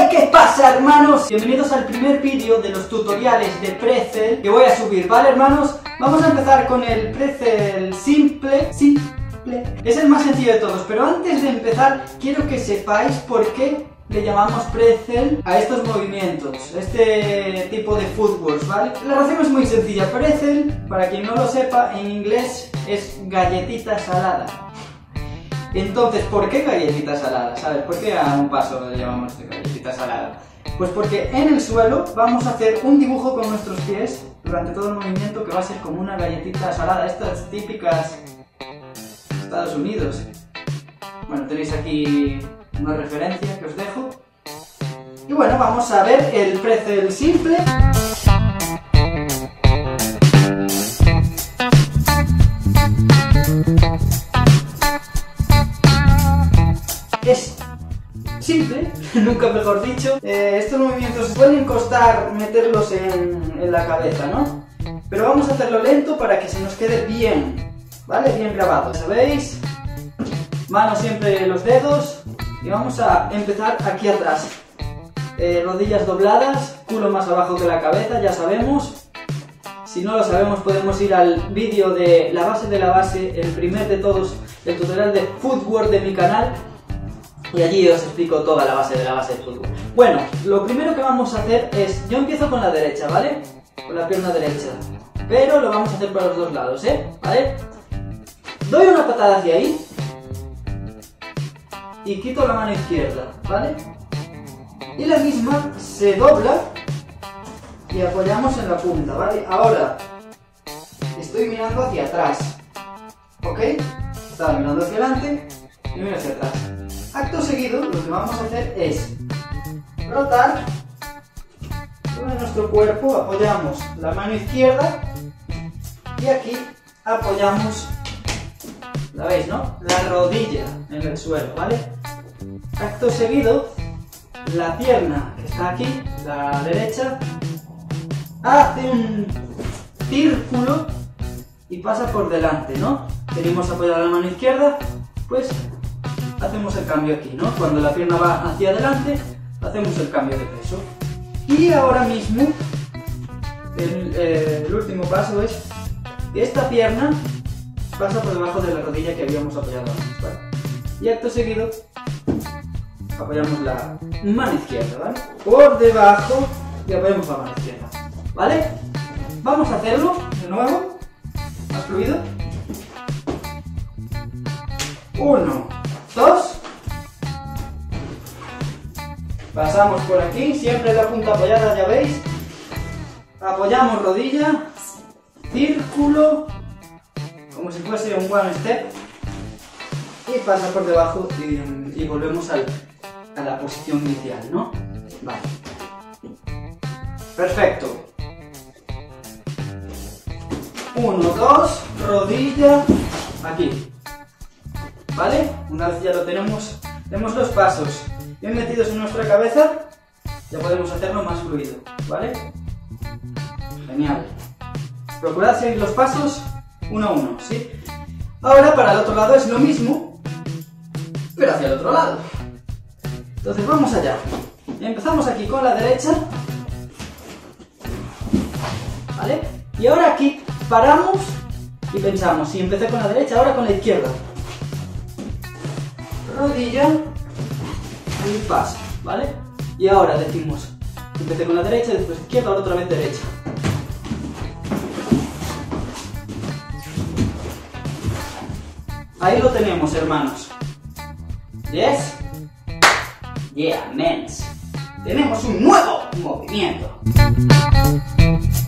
Hey, ¿qué pasa, hermanos? Bienvenidos al primer vídeo de los tutoriales de pretzel que voy a subir, ¿vale, hermanos? Vamos a empezar con el pretzel simple. Es el más sencillo de todos, pero antes de empezar quiero que sepáis por qué le llamamos pretzel a estos movimientos, este tipo de footwork, ¿vale? La razón es muy sencilla. Pretzel, para quien no lo sepa, en inglés es galletita salada. Entonces, ¿por qué galletita salada? ¿Sabes? ¿Por qué a un paso le llamamos galletita salada? Pues porque en el suelo vamos a hacer un dibujo con nuestros pies durante todo el movimiento que va a ser como una galletita salada, estas típicas de Estados Unidos. Bueno, tenéis aquí una referencia que os dejo. Y bueno, vamos a ver el pretzel simple. Es simple, nunca mejor dicho. Estos movimientos pueden costar meterlos en la cabeza, ¿no? Pero vamos a hacerlo lento para que se nos quede bien, ¿vale? Bien grabado. ¿Sabéis? Mano siempre en los dedos. Y vamos a empezar aquí atrás. Rodillas dobladas, culo más abajo que la cabeza, ya sabemos. Si no lo sabemos, podemos ir al vídeo de la base, el primer de todos, el tutorial de footwork de mi canal. Y allí os explico toda la base de footwork. Bueno, lo primero que vamos a hacer es, yo empiezo con la derecha, ¿vale? Con la pierna derecha. Pero lo vamos a hacer por los dos lados, ¿vale? Doy una patada hacia ahí. Y quito la mano izquierda, ¿vale? Y la misma se dobla y apoyamos en la punta, ¿vale? Ahora estoy mirando hacia atrás, ¿ok? Estaba mirando hacia adelante y miro hacia atrás. Acto seguido, lo que vamos a hacer es rotar sobre nuestro cuerpo, apoyamos la mano izquierda y aquí apoyamos, ¿la veis, no? La rodilla en el suelo, ¿vale? Acto seguido, la pierna que está aquí, la derecha, hace un círculo y pasa por delante, ¿no? Queremos apoyar la mano izquierda, pues hacemos el cambio aquí, ¿no? Cuando la pierna va hacia adelante, hacemos el cambio de peso. Y ahora mismo, el último paso es que esta pierna pasa por debajo de la rodilla que habíamos apoyado antes, ¿vale? Y acto seguido, apoyamos la mano izquierda, ¿vale? Por debajo y apoyamos la mano izquierda, ¿vale? Vamos a hacerlo de nuevo, más fluido. 1, 2. Pasamos por aquí, siempre la punta apoyada, ya veis. Apoyamos rodilla, círculo, como si fuese un one step. Y pasa por debajo y volvemos a la posición inicial, ¿no? Vale. Perfecto. 1, 2, rodilla, aquí. ¿Vale? Una vez ya lo tenemos los pasos bien metidos en nuestra cabeza, ya podemos hacerlo más fluido, ¿vale? Genial. Procurad seguir los pasos uno a uno, ¿sí? Ahora para el otro lado es lo mismo, pero hacia el otro lado. Entonces vamos allá. Empezamos aquí con la derecha, ¿vale? Y ahora aquí paramos y pensamos, si empecé con la derecha, ahora con la izquierda. Rodilla y paso, ¿vale? Y ahora decimos, empecé con la derecha, después izquierda, ahora otra vez derecha. Ahí lo tenemos, hermanos. ¿Yes? Yeah, mens. Tenemos un nuevo movimiento.